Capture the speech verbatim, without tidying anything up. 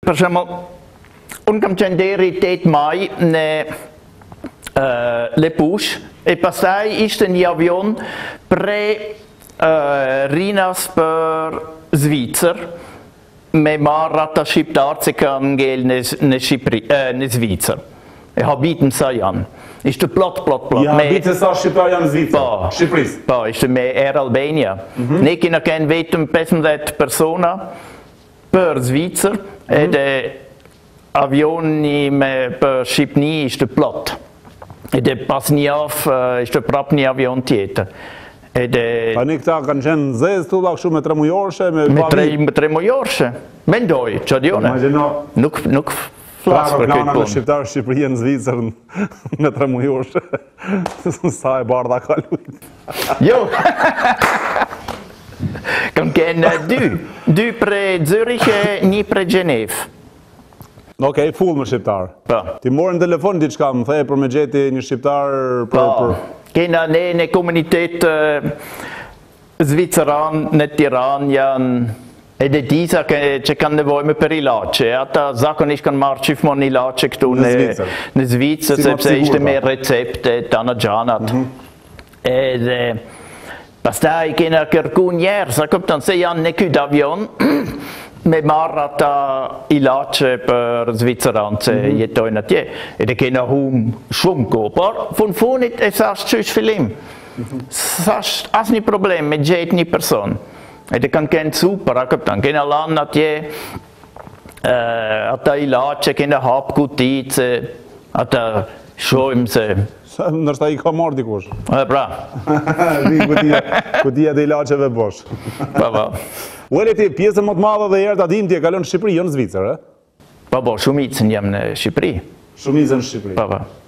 për shembull, unë kam qenë deri tetë maj në uh, Lepush, e pastaj ishte një avion pre uh, Rinas për Zvicër, me marrë ata shqiptarë që kanë ngel në, në, Shqipëri, uh, në Zvicër. E habitën sa janë. Ishte plot, plot, plot. Ja, habitën sa shqiptarë janë në Zvicër, Shqipërisë? Po, ishte me Air Albania. Mm-hmm. Ne kena kënë vetëm pesëmbëdhjetë persona për Zvicër, mm-hmm. edhe avioni me për Shqipëni ishte plot. Edhe pas një javë ishte prap një avion tjetër. Edhe... Tani këta kanë qenë zezë tulla kështu me tremujorshe? Me, me, tre, me tremujorshe. Mendoj, që dione. Nuk, nuk flasë për këtë punë. Me shqiptarë Shqipëria në Zvicër me tremujorshe. Sa e bardha ka lujt. Jo! Kam kënë dy. Dy pre Zürich e një pre Gjenevë. Okej, full me shqiptarë. Po. Ti morën telefon diçka, më thej për me gjeti një shqiptar për... Po. Kena ne në komunitet uh, Zviceran në Tiran janë edhe disa që kanë nevojme për ilaçe. Ata zakonisht kanë marrë gjithmonë ilaçe këtu në në Zvicër, sepse ishte me recepte të në gjanat. Edhe pastaj kena kërku njerë, sa këpëton se janë në këtë avion, me marrë ata ilaçe për Zviceran që mm-hmm. jetojnë atje. Edhe kena hum shumë ko, por fun funit e thash qysh fillim. Mm-hmm. Thash as një problem me gjetë një person. Edhe kanë kënë super, a këpëtan, kena lanë atje, uh, ata ilaçe, kena hap kutit, se ata shojmë se... Nërsta i ka marrë dikush. E pra. Kutia dhe ilaçeve bosh. Pa, pa. Uele ti, pjesën më të madhe dhe herë të adim ti e kalon në Shqipëri, jo në Zvicër, e? Pa, po, shumicën jam në Shqipëri. Shumicën në Shqipëri. Pa, pa.